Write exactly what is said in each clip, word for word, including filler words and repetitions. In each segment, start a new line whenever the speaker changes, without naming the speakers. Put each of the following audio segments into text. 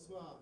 Bonsoir.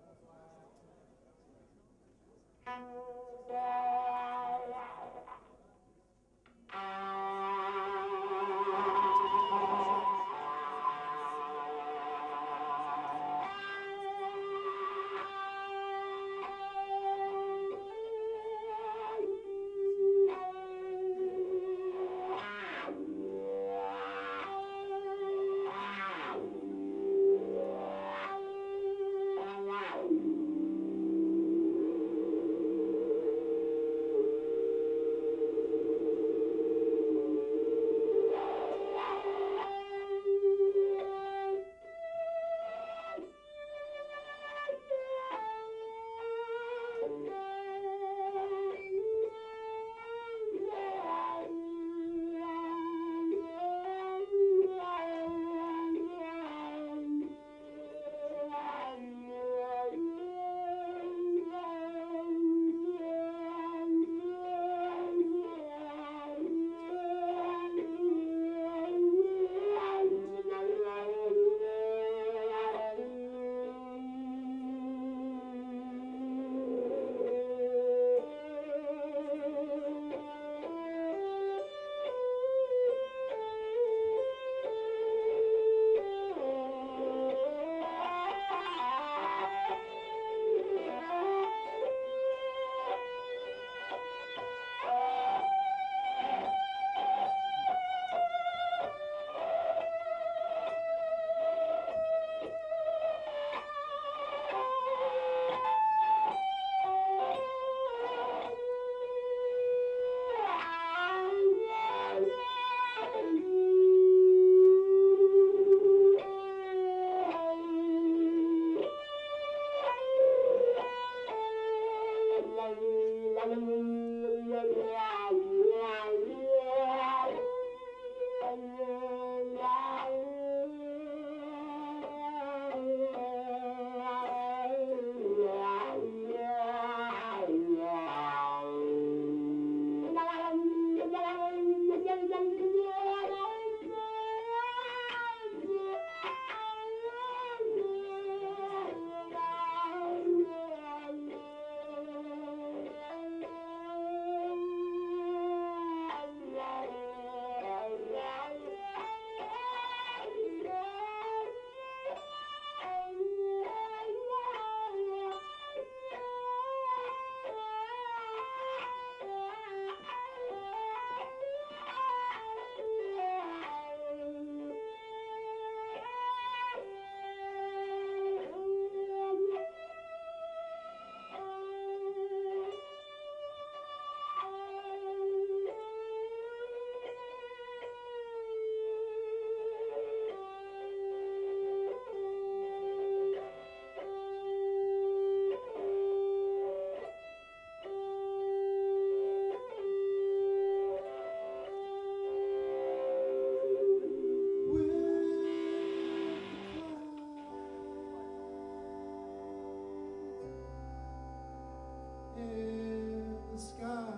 In the sky,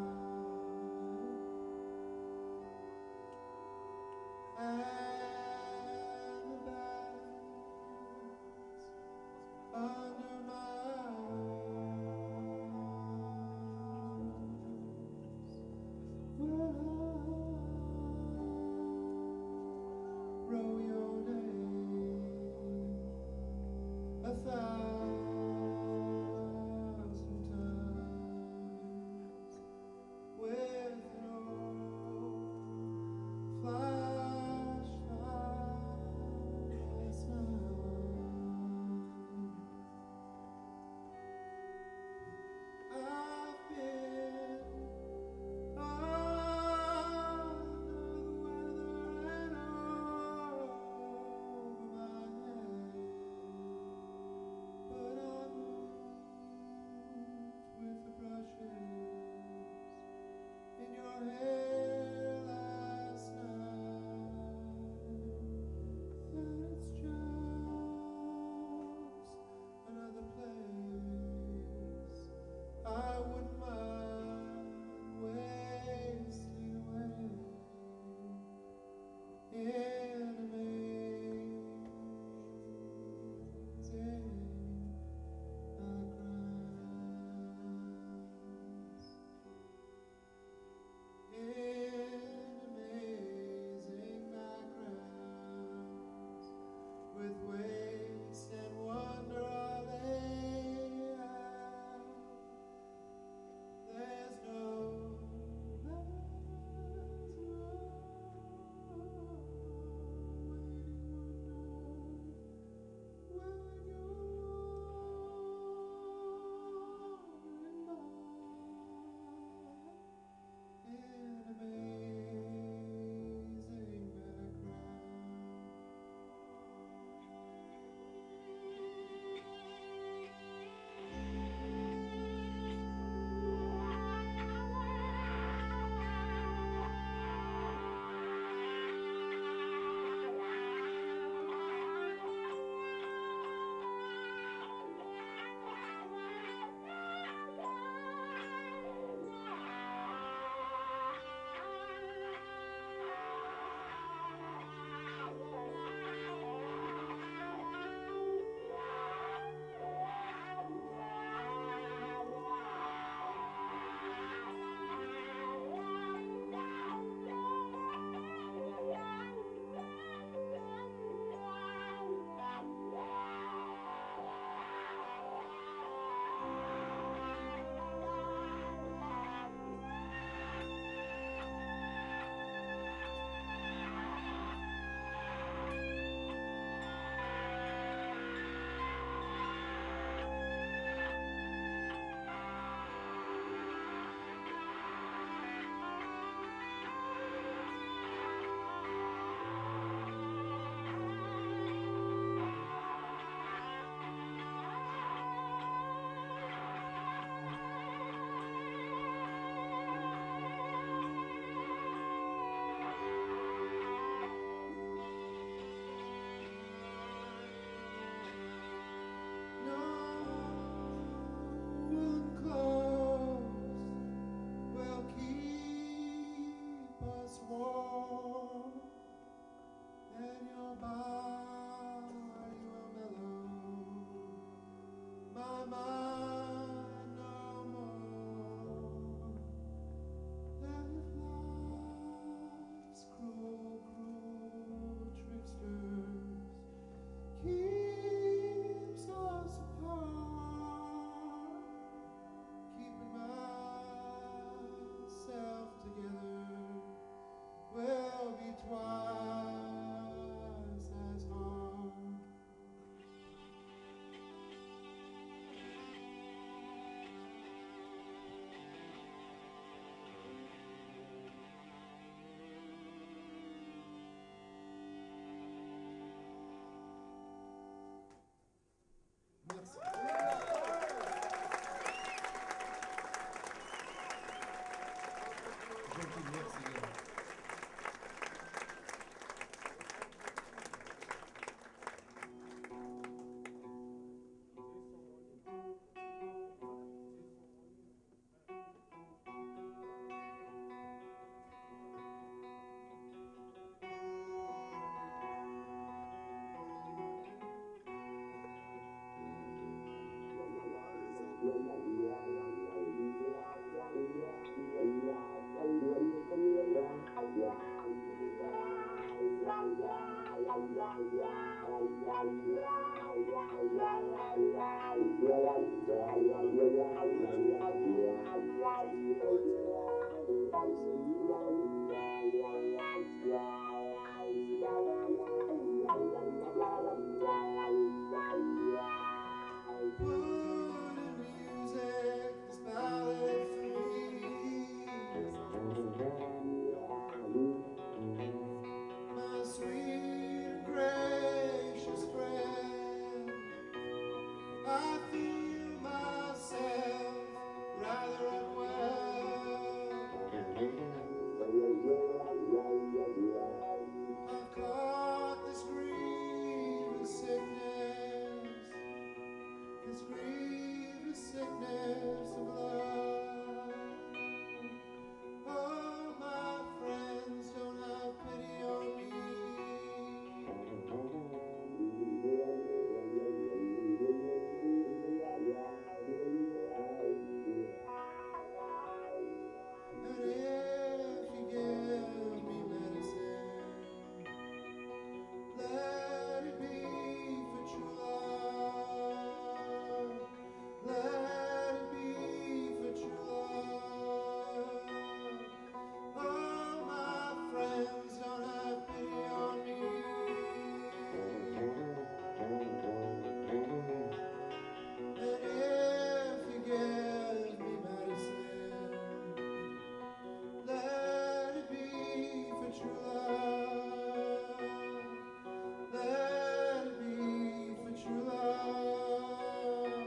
and the bats under my eyes, will I row your name a thousand times with no flash music, this ballad for me. My sweet and gracious friend, I feel myself rather unwell. I've caught this grievous sickness, this grievous sickness of love. Oh, my friends, don't have pity on me. And if you give me medicine, let it be for true love. Let it be for true love. Oh, my friends, don't have pity on me. And if you give me medicine, let it be for true love. Let it be for true love.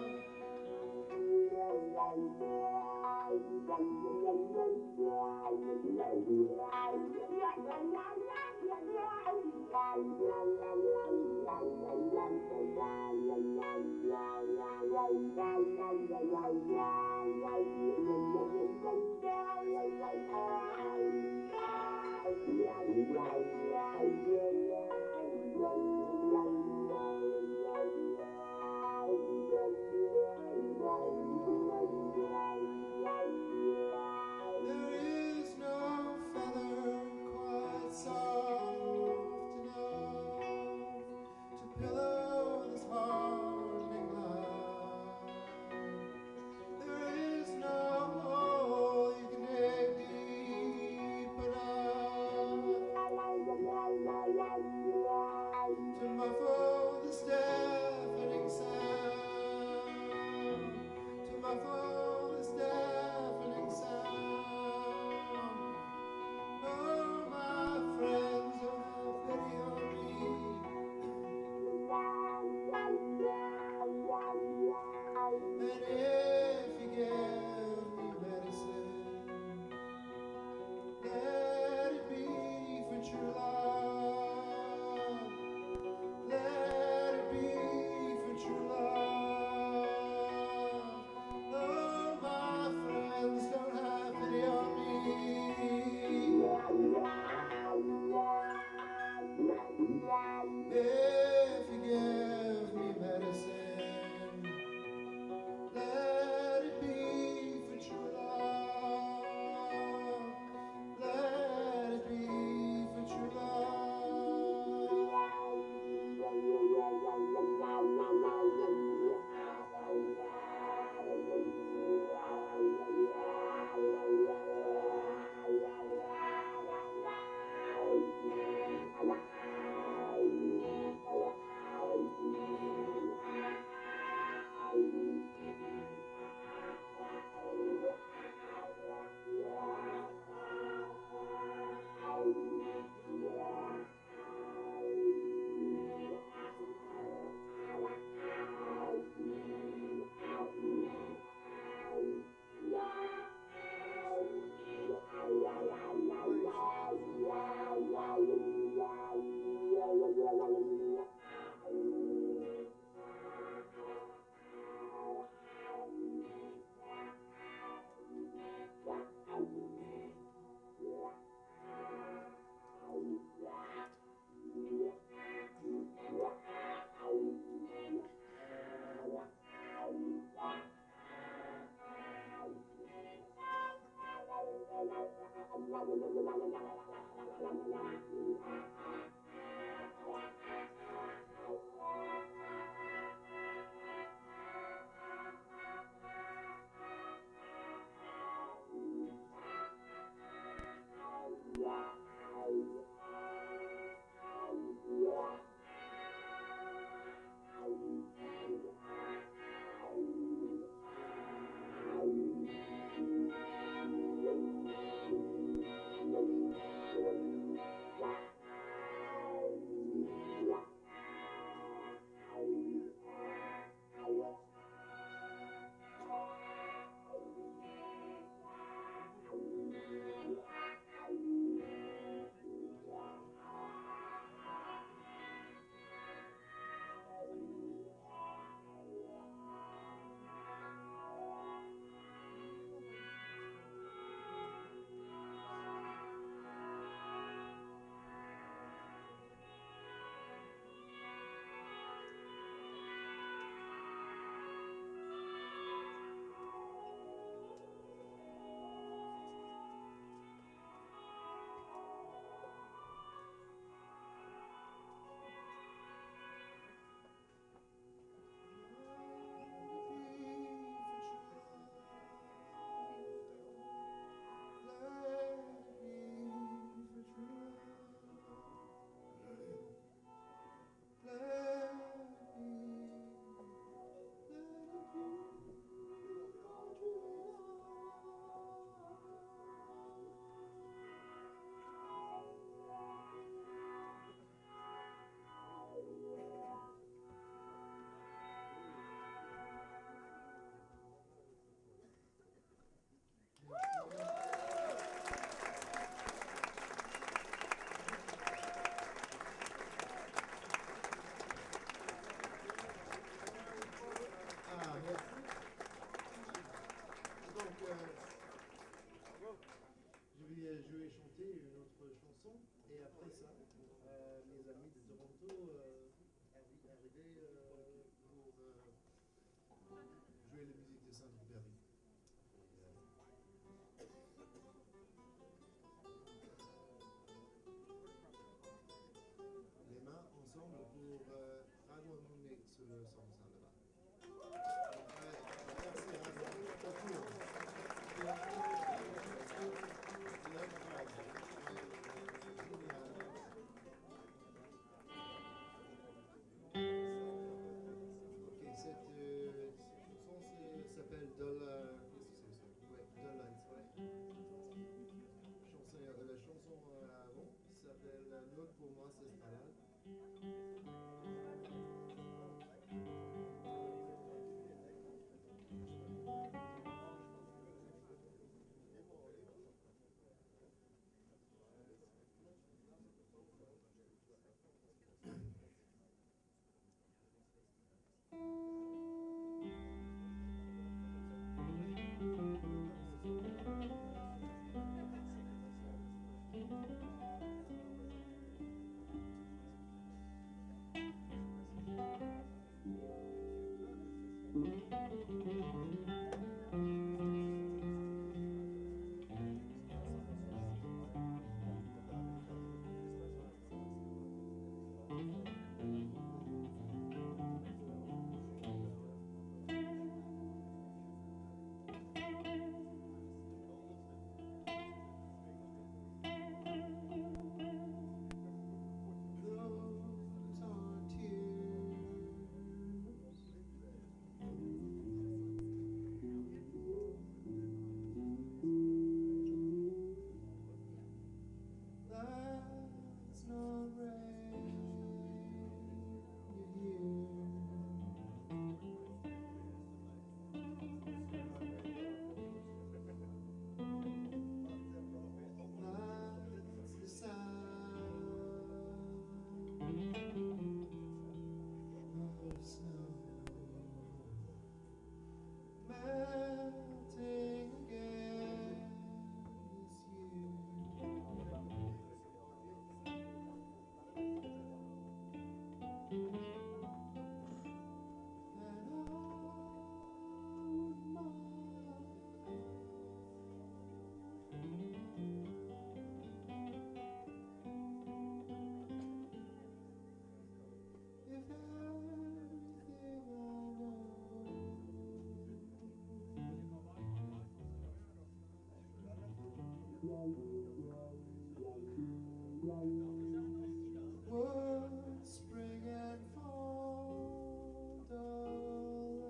There is no feather quite soft enough to pillow this hardening life. There is no hole you can dig deep enough to muffle this deafening sound, to muffle this deafening sound. Oh, my friends, don't have pity on me. And if you give me medicine, let it be for true love. Let it be for true love. Oh, my friends, don't have pity on me. If you give me medicine, let it be for true love. Let it be for true love. eux sont sans le bas. Ouais, merci, hein, c'est cool. Ok, cette euh, chanson c'est- s'appelle Dollar. Qu'est-ce que c'est ça? Ouais, Dollar, ouais. Chanson, euh, la chanson euh, avant s'appelle Note pour moi, c'est Stalal. Those are tears. That's not rain you hear. That's the sound of snow melting again this year. And I would mind if everything I know would spring and fall, dull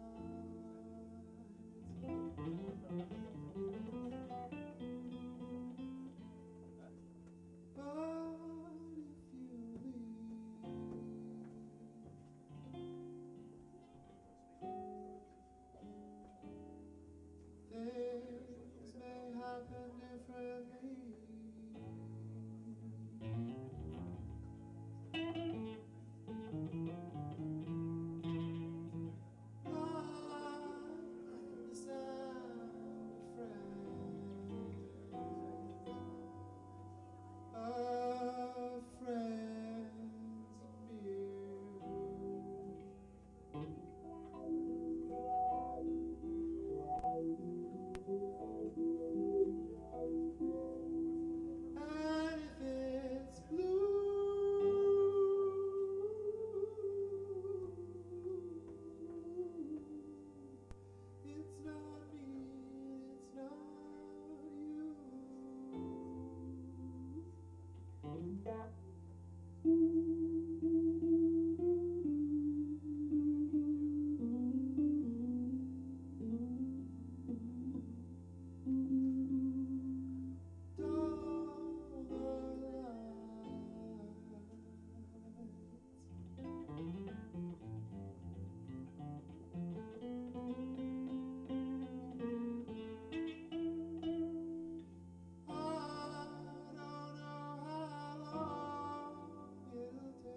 eyes. But if you leave, things may happen differently. Like the sound of friends, of friends and beer. And if it's blue, it's not me, it's not you. Dull the lights. I don't know how long it'll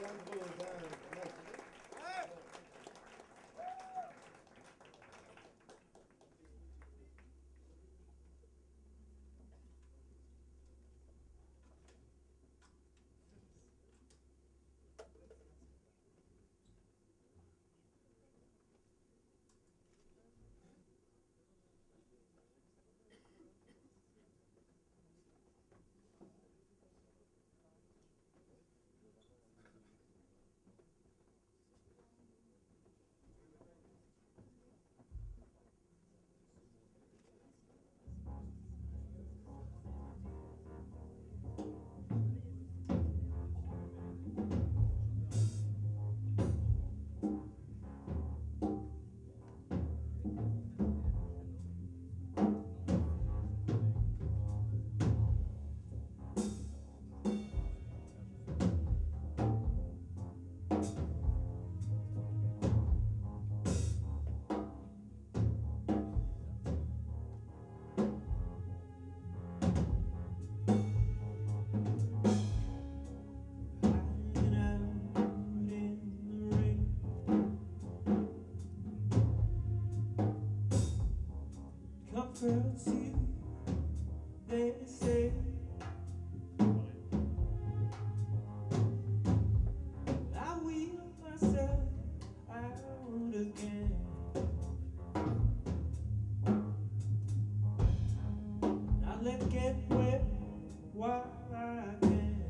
comforts you, they say. I wheel myself out again. Now let's get wet while I can.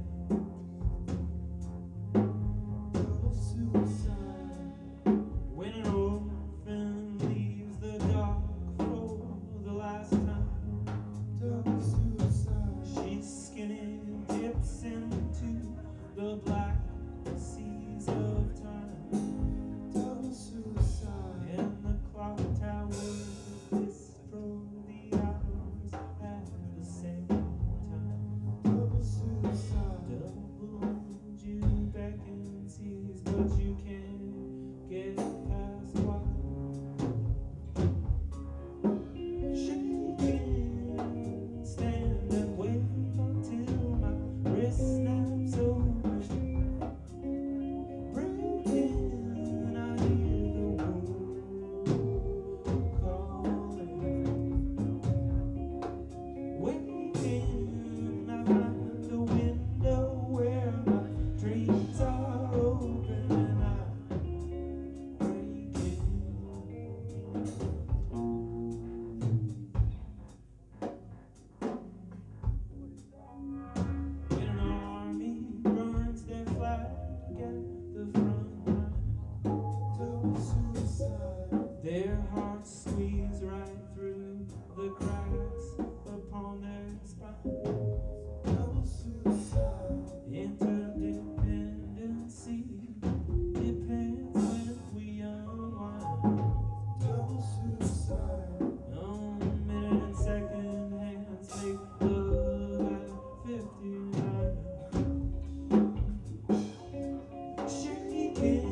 Double suicide. When an orphan leaves the dark for the last time. Double suicide. She's skinny dips into the black seas of time. Double suicide. And the clock towers destroy the hours at the same time. Double suicide. Double you back in seas, but you can't get past what shaking. Stand and wait until my wrist snaps open. Breaking, I hear the world calling. Waking, I find the window where my dreams are open and I'm breaking. When an army burns their flag at the front line, double suicide. Their hearts squeeze right through the cracks upon their spine. Double suicide. Interdependency depends when we unwind. Double suicide. No minute and second hands make love at fifty-nine. Shaking.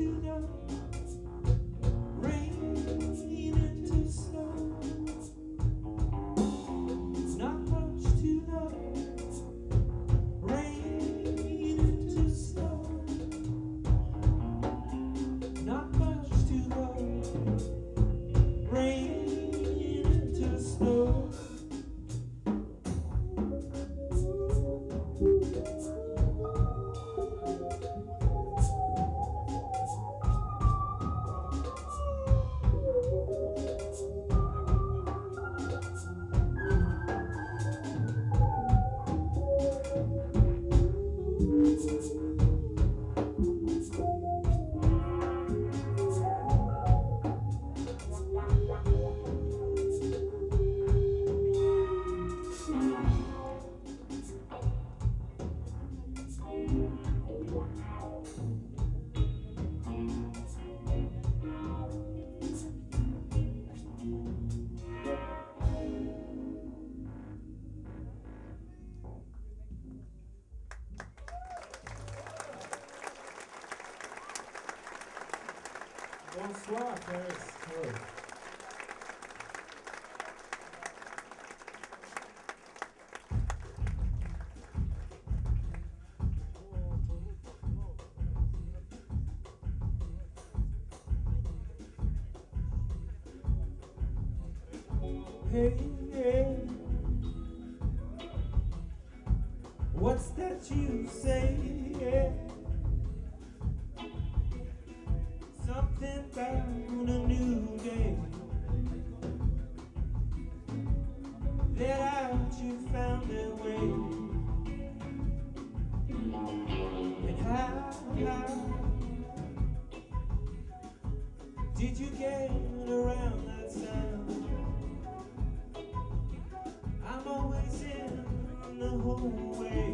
know. Rain into snow. Not much to know. Rain into snow. Not much to go. Rain into snow. Bonsoir, Paris. Hello. Hey, hey, what's that you say? Yeah. Something about a new day. That out you found a way. And how, how did you get around that sound? I'm always in the whole way.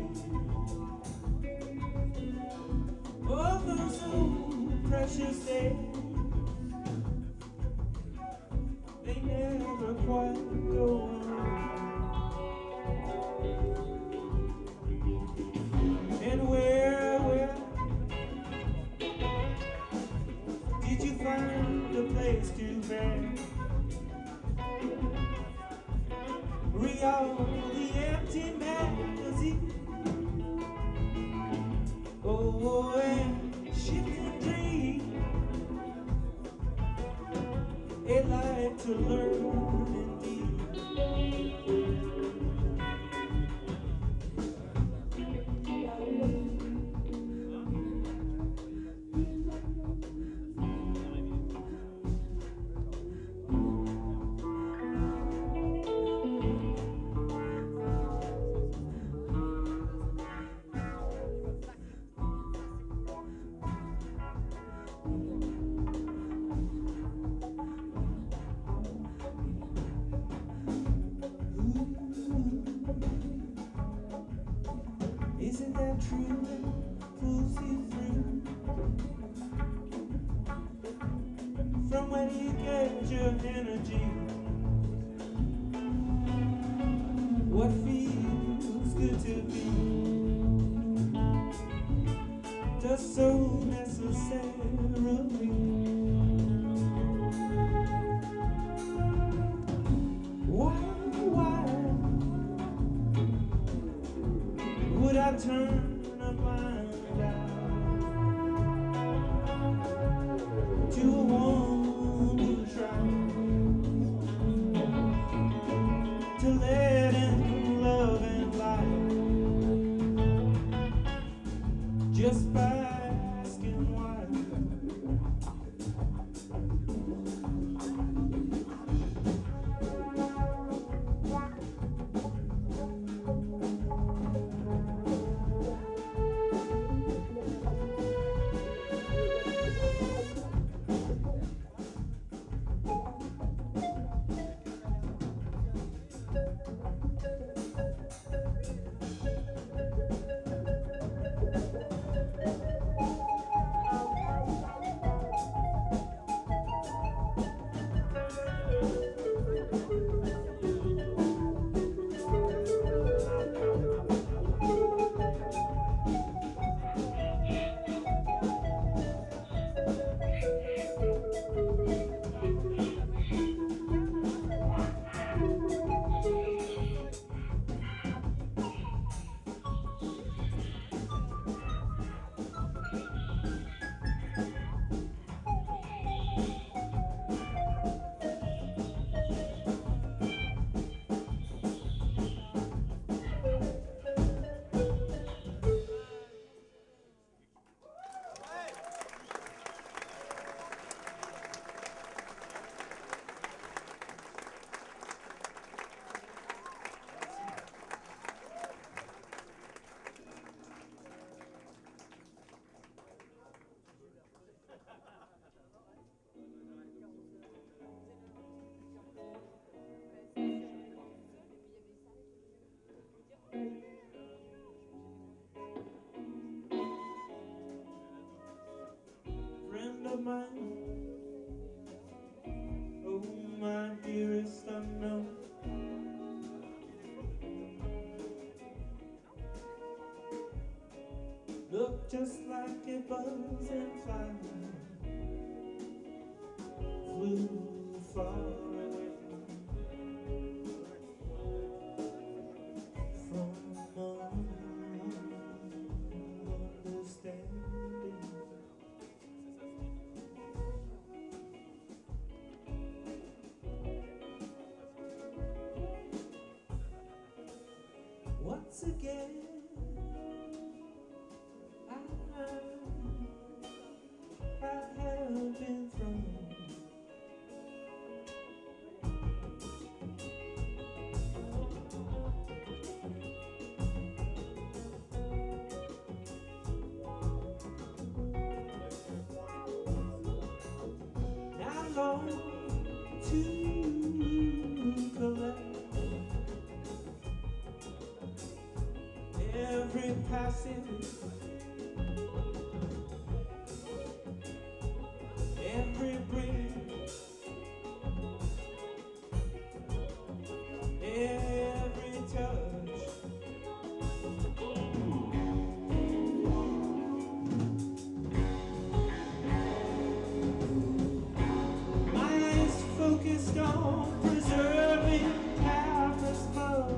All those old precious days, they never quite go away. And where, where did you find a place to bed? Re-all the empty magazine. Oh, and shifting dreams. A life to learn indeed. Isn't that true? Pulls you through. From where do you get your energy? What feels good to be does so necessarily. Why, why would I turn a blind eye to a one who tries to let in love and light just by asking why? of mine. Oh, my dearest unknown. Look just like a buzzing fly, flew far away from understanding. Once again, I, I have been thrown. Now long to collect every passage, every breeze, every touch. My eyes focused on preserving countless mud.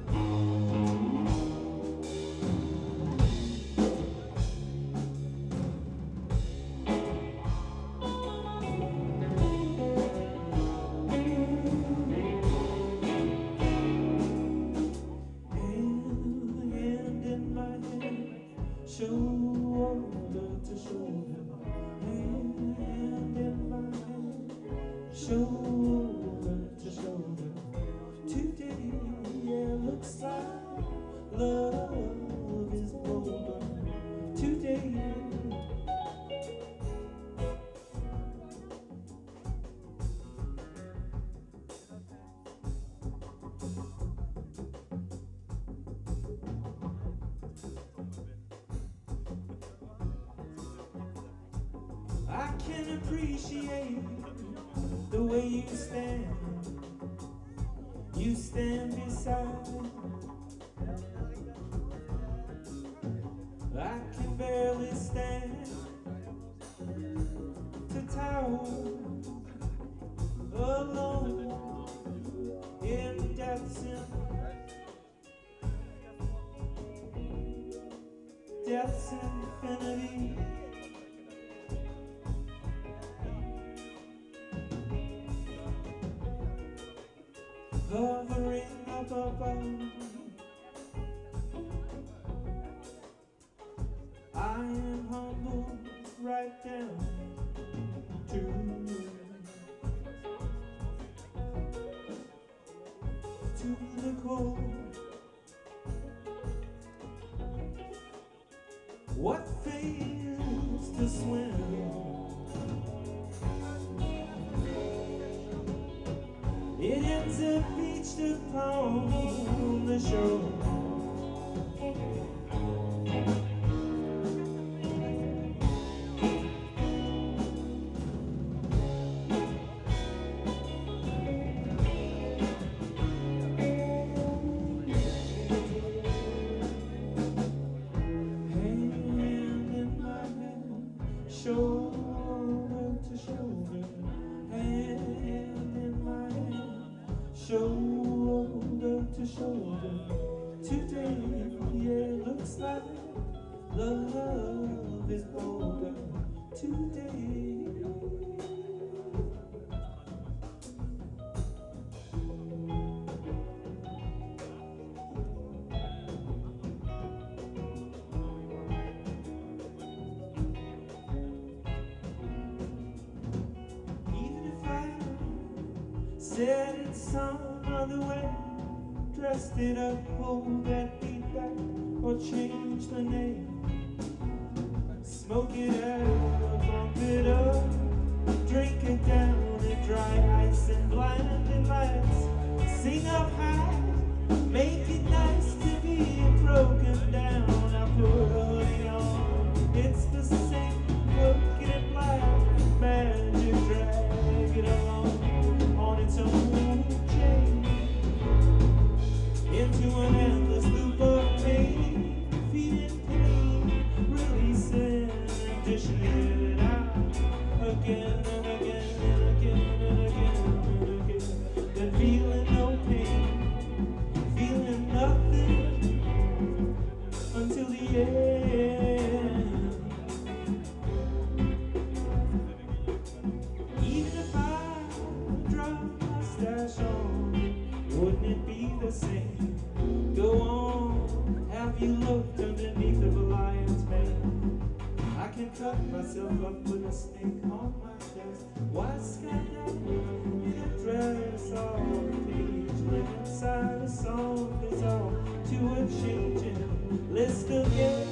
Shoulder to shoulder, hand in my hand, shoulder to shoulder. Today, yeah, looks like love is bolder. Today. I can appreciate the way you stand. You stand beside. I can barely stand to tower alone in death's death's infinity. Hovering up above, I am humble right down to to the core. What fails to swim it ends up beached upon the shore. Hand in my hand, shoulder to shoulder, hand in my hand, shoulder to shoulder. Today, yeah, looks like love is bolder. Today. Even if I said it some other way, dressed it up, hold that beat back, or change the name, smoke it out, bump it up, drink it down in dry ice and blinding lights, sing up high, make it nice to be broken down. I put a hoodie on, it's the same crooked black. can cut myself up with a snake on my chest. White skydiver in a dress on a page. Live inside a song dissolved to a changing list again.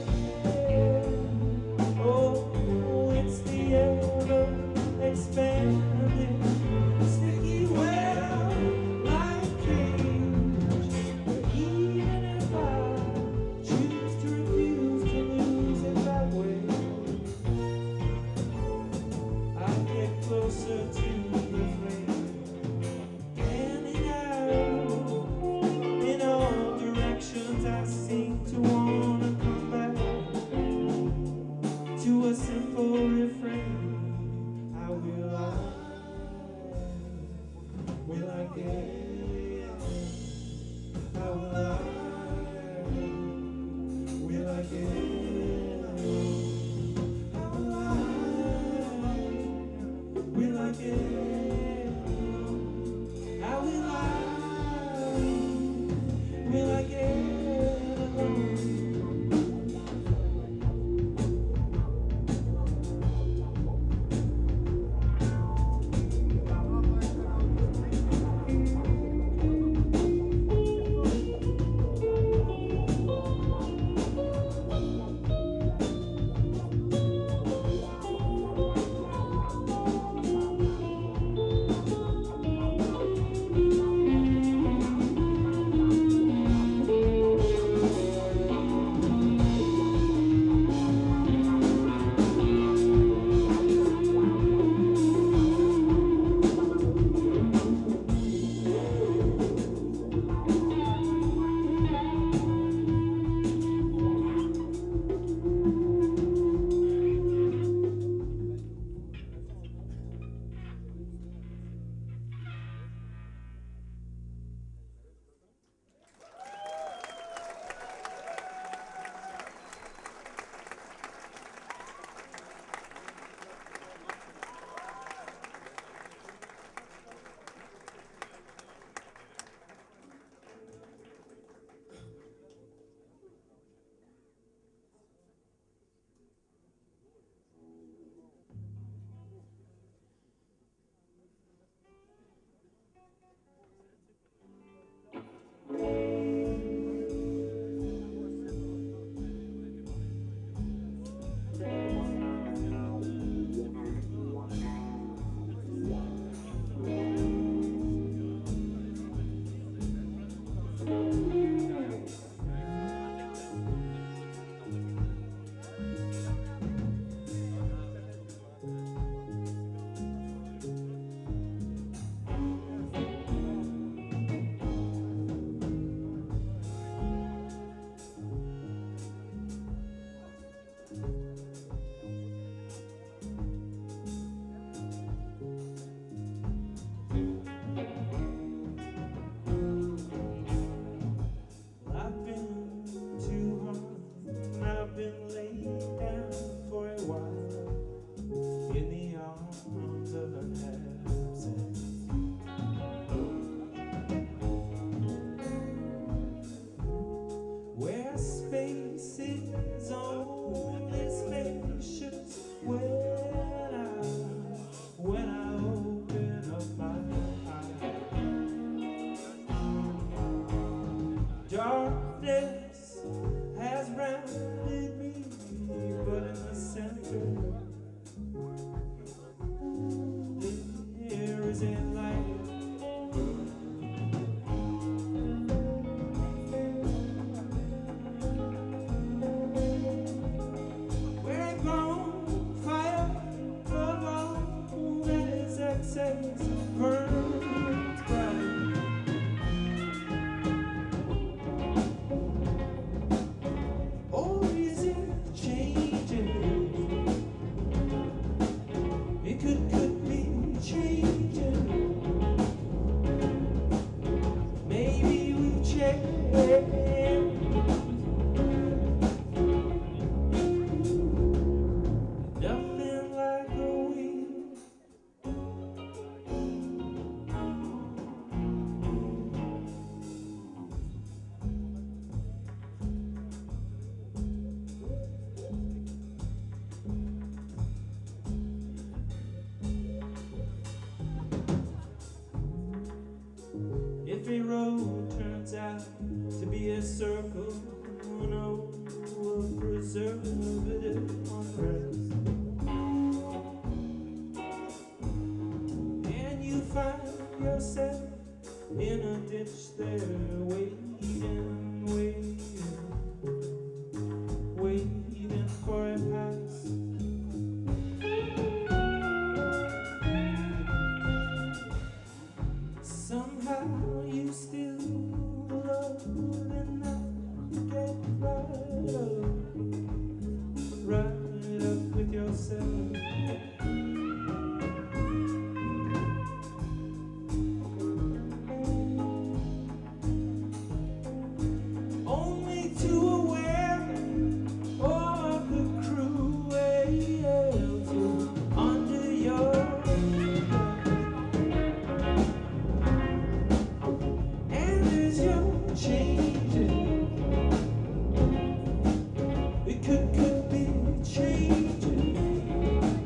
Oh, it's the ever expanding sticky web like cage. Even if I choose to refuse to lose it that way, I get closer to the flame, panning out in all directions. I seem to wanna come back to a simple refrain. How will I, will I get, how will I, will I get, how will I, will I get, how will I, will I get along? in a ditch there, waiting, waiting, waiting for a pass. Somehow you still love enough to get right up, right up with yourself. Only too aware of the cruelty under your and as you're changing, it could, could be changing.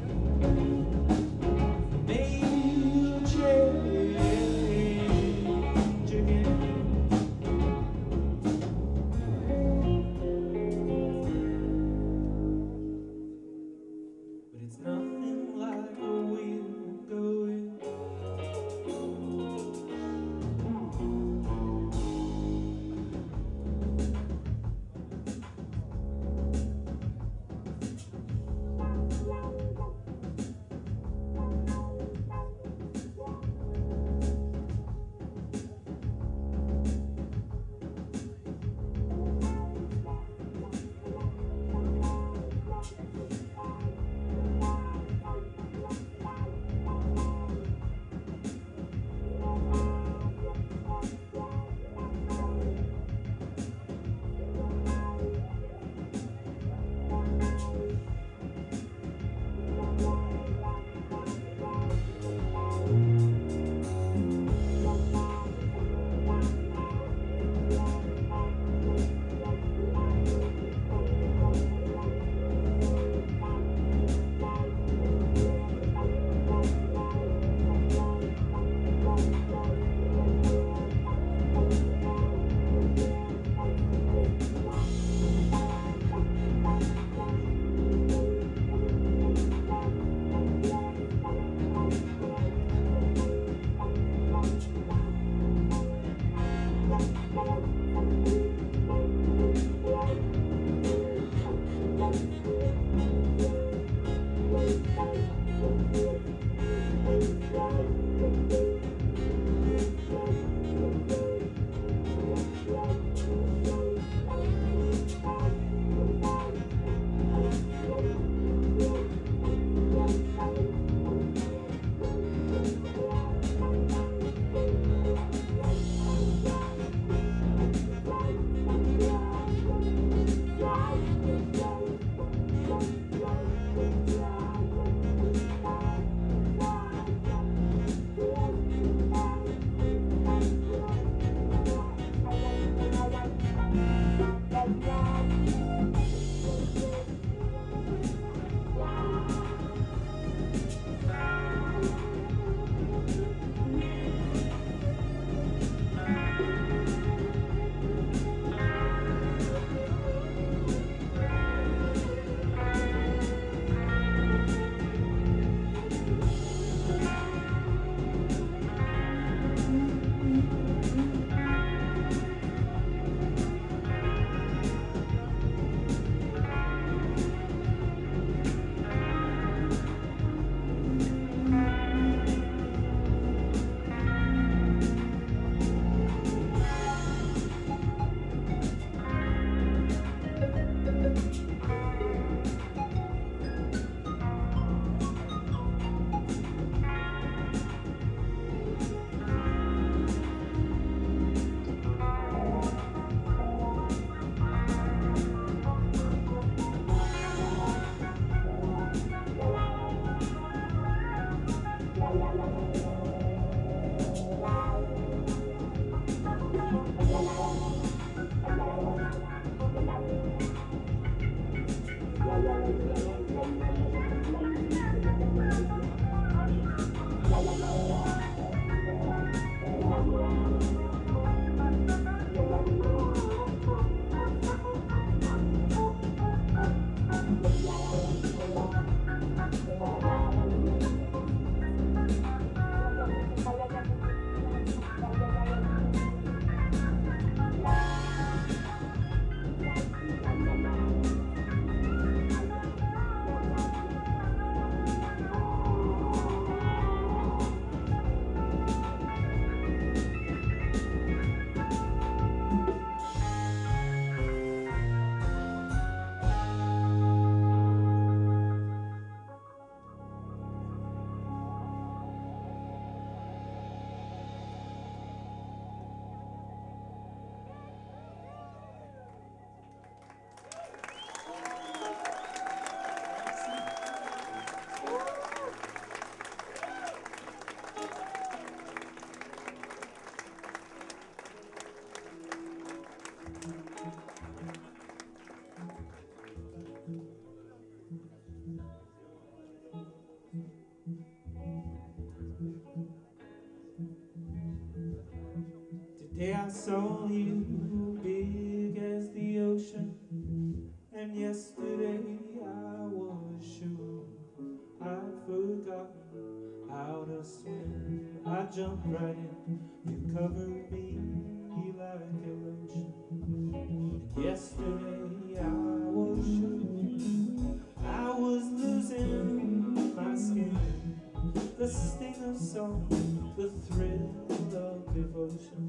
I saw you big as the ocean, and yesterday I was sure I'd forgotten how to swim. I jumped right in, you covered me like a lotion. And yesterday I was sure I was losing my skin. The sting of song, the thrill of devotion.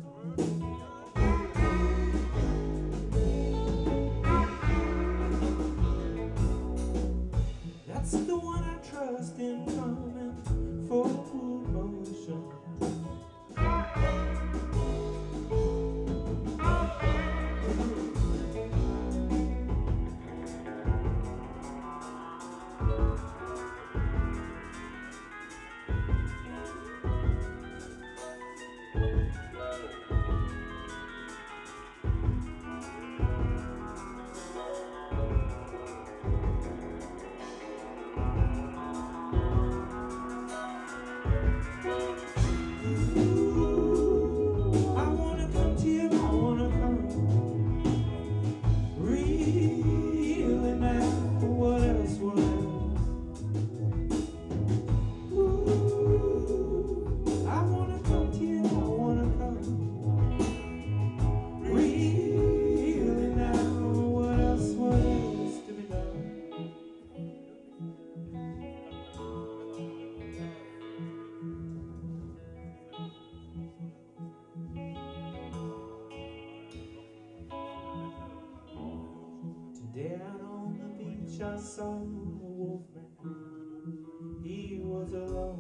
That's the one I trust in coming for motion. Down on the beach I saw a wolfman. He was alone.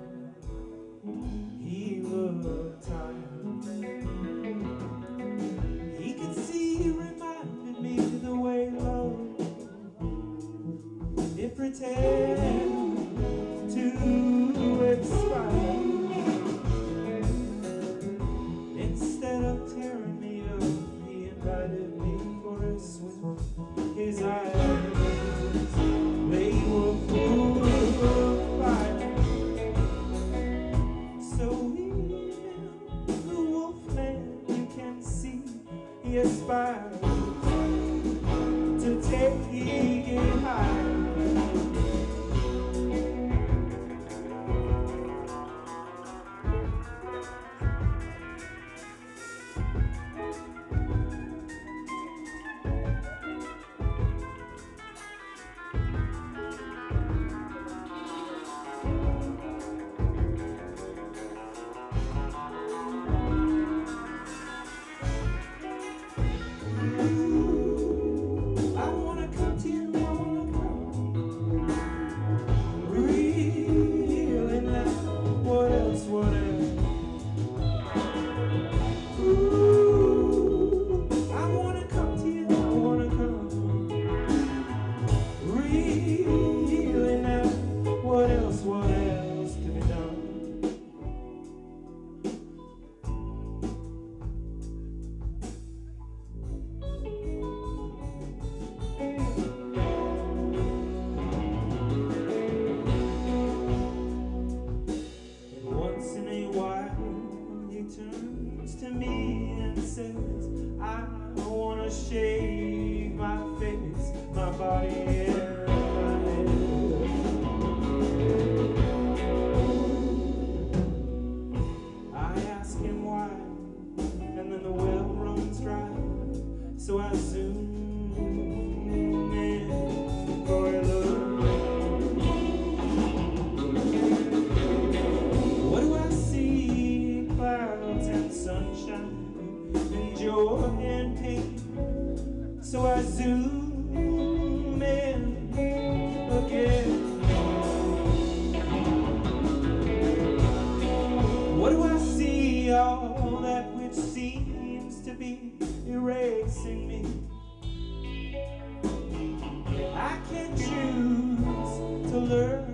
He looked tired. He could see, he reminded me the way love it pretends to expire. Instead of tearing me up, he invited me for a swim. His eyes, they were full of fire. So even the wolfman, you can see, he aspires to take it high. To me and says, I wanna shave my face, my body and my head. I ask him why, and then the well runs dry. So I zoom in for a look. What do I see? Clouds and sunshine and joy and pain. So I zoom in again. What do I see? All that which seems to be erasing me. I can choose to learn.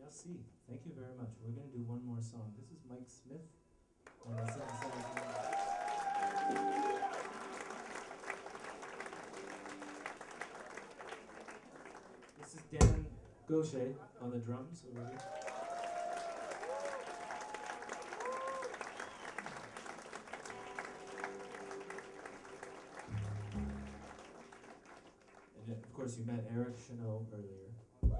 Merci. Thank you very much. We're going to do one more song. This is Mike Smith on the synthesizer. This is Dan Gaucher on the drums over here. And of course you met Eric Chenot earlier.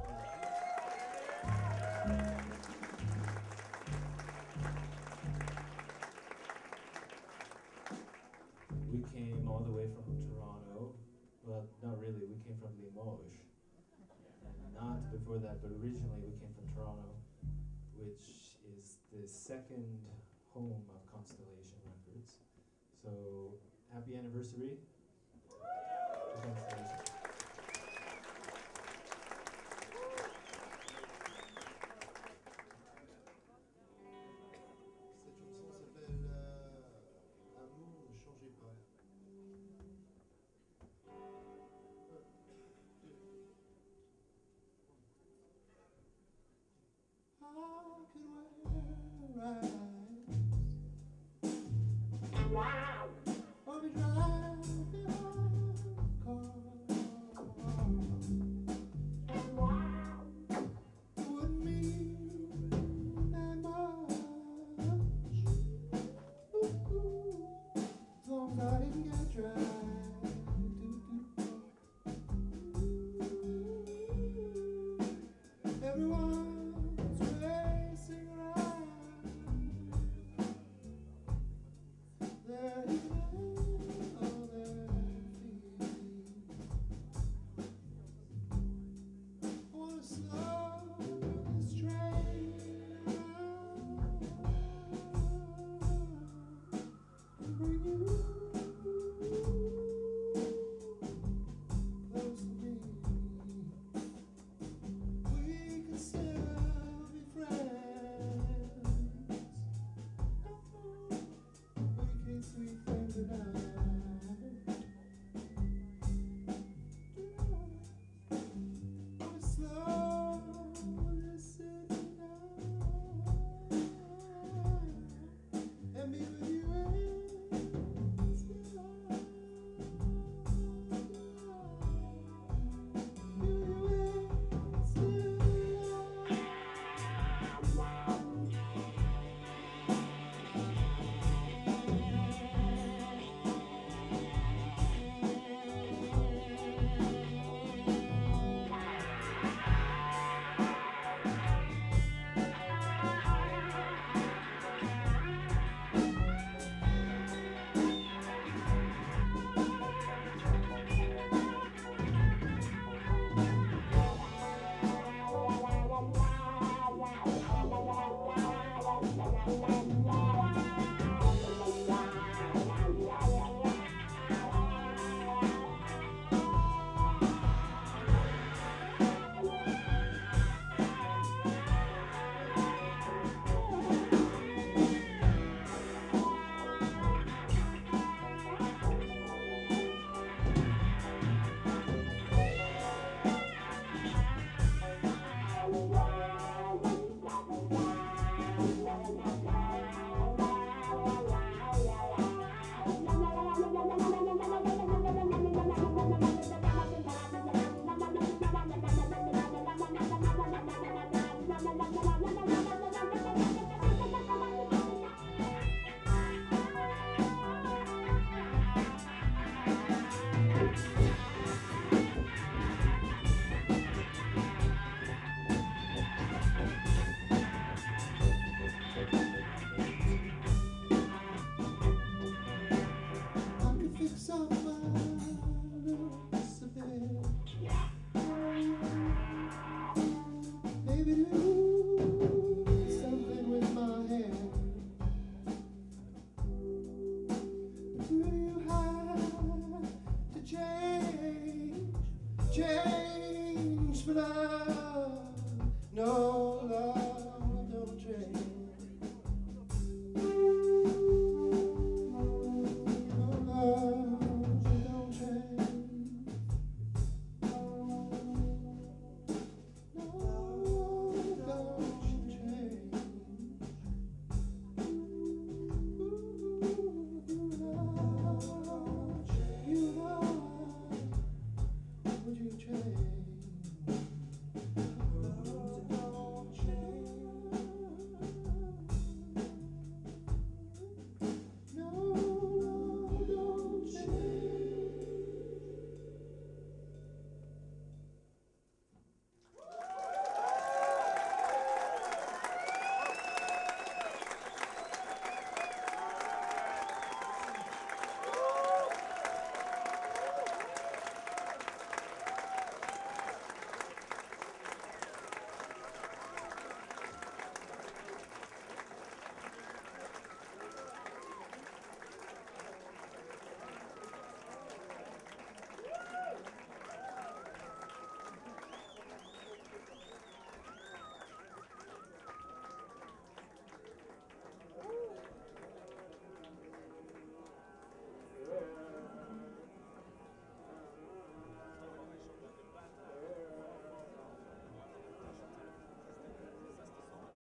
We came all the way from Toronto. Well, not really, we came from Limoges. And not before that, but originally we came from Toronto, which is the second home of Constellation Records. So, happy anniversary to Constellation.
Cette chanson s'appelle euh, Amour, ne changez pas. How could we rise or be dry?